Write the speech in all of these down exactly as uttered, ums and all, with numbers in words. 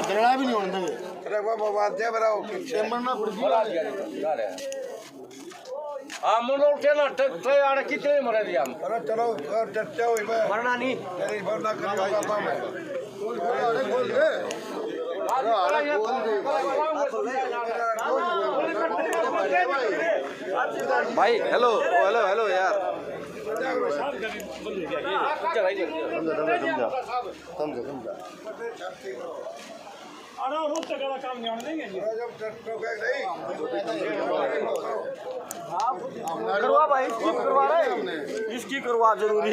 गरड़ा भी नहीं होने देंगे। अरे बाबा बात है बराओ चेंबर ना पड़ गया। हाँ मुंडो उठे ना ट्रे आने कितने मरे दिया हम। अरे चलो चर्चा हुई मैं मरना नहीं। तेरी वरना करने बाबा मैं बोल दे भाई हेलो हेलो हेलो यार समझो समझो अरे रोज तक का काम नहीं होने देंगे जी। जब चर्चा हो गई नहीं करवा भाई इसकी करवा रहे इसकी करवा जरूरी है।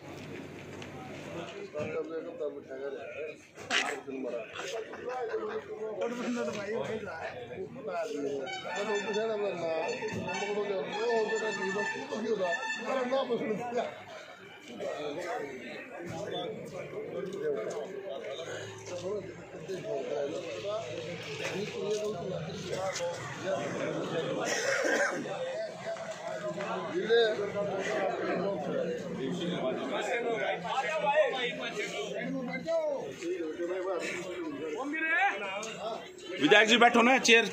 विधायक जी बैठो ना चेयर।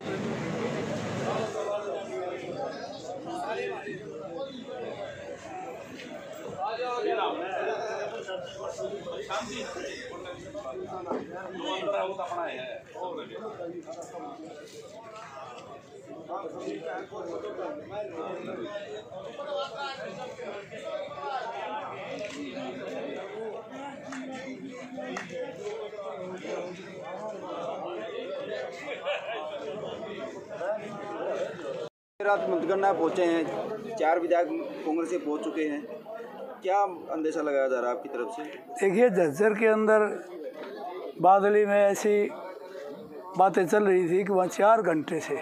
रात मतगणना पहुंचे हैं, चार विधायक कांग्रेस से पहुंच चुके हैं, क्या अंदेशा लगाया जा रहा है आपकी तरफ से? देखिए झज्जर के अंदर बादली में ऐसी बातें चल रही थी कि वहाँ चार घंटे से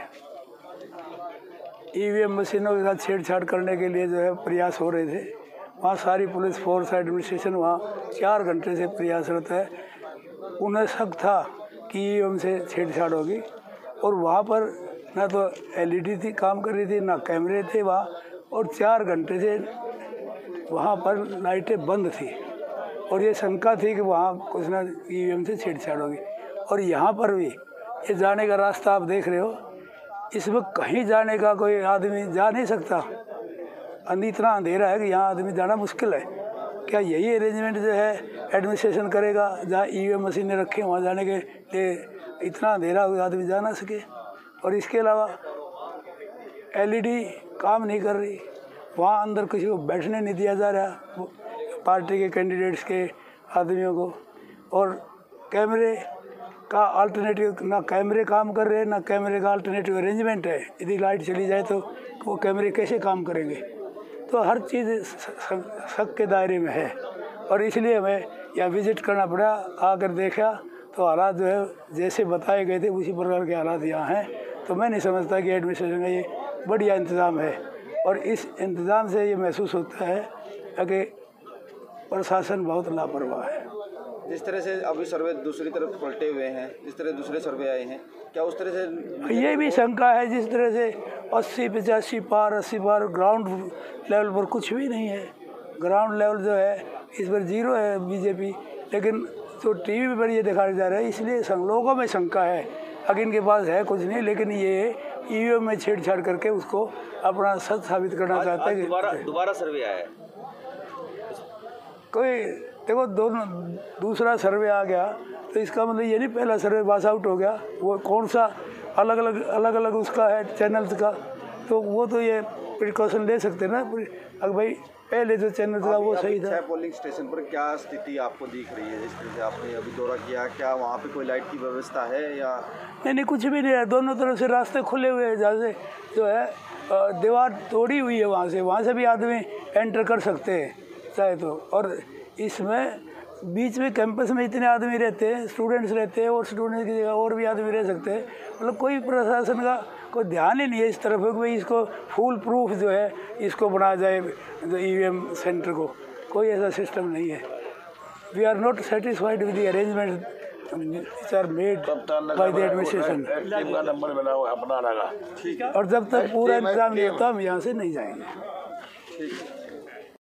ईवीएम मशीनों के साथ छेड़छाड़ करने के लिए जो है प्रयास हो रहे थे। वहाँ सारी पुलिस फोर्स एडमिनिस्ट्रेशन वहाँ चार घंटे से प्रयासरत है। उन्हें शक था कि ईवीएम से छेड़छाड़ होगी और वहाँ पर ना तो एलईडी थी काम कर रही थी ना कैमरे थे वहाँ, और चार घंटे से वहाँ पर लाइटें बंद थी और ये शंका थी कि वहाँ कुछ ना ईवीएम से छेड़छाड़ होगी। और यहाँ पर भी ये जाने का रास्ता आप देख रहे हो, इसमें कहीं जाने का कोई आदमी जा नहीं सकता। अंधी इतना अंधेरा है कि यहाँ आदमी जाना मुश्किल है। क्या यही अरेंजमेंट जो है एडमिनिस्ट्रेशन करेगा जहाँ ईवीएम मशीनें रखें वहाँ जाने के लिए इतना अंधेरा हुआ आदमी जा ना सके? और इसके अलावा एलईडी काम नहीं कर रही, वहाँ अंदर किसी को बैठने नहीं दिया जा रहा पार्टी के कैंडिडेट्स के आदमियों को, और कैमरे का अल्टरनेटिव ना कैमरे काम कर रहे हैं ना कैमरे का अल्टरनेटिव अरेंजमेंट है। यदि लाइट चली जाए तो वो कैमरे कैसे काम करेंगे? तो हर चीज़ शक के दायरे में है और इसलिए हमें यहाँ विज़िट करना पड़ा। आकर देखा तो हालात जो है जैसे बताए गए थे उसी प्रकार के हालात यहाँ हैं। तो मैं नहीं समझता कि एडमिनिस्ट्रेशन का ये बढ़िया इंतज़ाम है और इस इंतज़ाम से ये महसूस होता है कि प्रशासन बहुत लापरवाह है। जिस तरह से अभी सर्वे दूसरी तरफ पलटे हुए हैं, जिस तरह दूसरे सर्वे आए हैं, क्या उस तरह से ये भी शंका है? जिस तरह से अस्सी पचासी पार अस्सी पार ग्राउंड लेवल पर कुछ भी नहीं है। ग्राउंड लेवल जो है इस पर जीरो है बीजेपी, लेकिन जो टीवी पर ये दिखाया जा रहा है इसलिए लोगों में शंका है। अगर इनके पास है कुछ नहीं, लेकिन ये ईवीएम में छेड़छाड़ करके उसको अपना सच साबित करना चाहता है। दोबारा दोबारा सर्वे आया है कोई देखो दोनों दूसरा सर्वे आ गया तो इसका मतलब ये नहीं पहला सर्वे पास आउट हो गया। वो कौन सा अलग अलग अलग अलग उसका है चैनल्स का, तो वो तो ये प्रिकॉशन ले सकते ना। अगर भाई पहले जो चैनल था वो सही था। पोलिंग स्टेशन पर क्या स्थिति आपको दिख रही है? जिस तरह से आपने अभी दौरा किया, क्या वहाँ पे कोई लाइट की व्यवस्था है या नहीं? नहीं कुछ भी नहीं है, दोनों तरफ से रास्ते खुले हुए हैं। जहाँ से जो है दीवार तोड़ी हुई है वहाँ से वहाँ से भी आदमी एंटर कर सकते हैं चाहे तो। और इसमें बीच में कैंपस में इतने आदमी रहते हैं, स्टूडेंट्स रहते हैं और स्टूडेंट्स की जगह और भी आदमी रह सकते हैं। मतलब कोई प्रशासन का कोई ध्यान ही नहीं है इस तरफ कि भाई इसको फुल प्रूफ जो है इसको बनाया जाए जो ईवीएम सेंटर को। कोई ऐसा सिस्टम नहीं है। We are not satisfied with the arrangement which are made by the administration। और जब तक पूरा इंतजाम नहीं होता हम यहाँ से नहीं जाएंगे।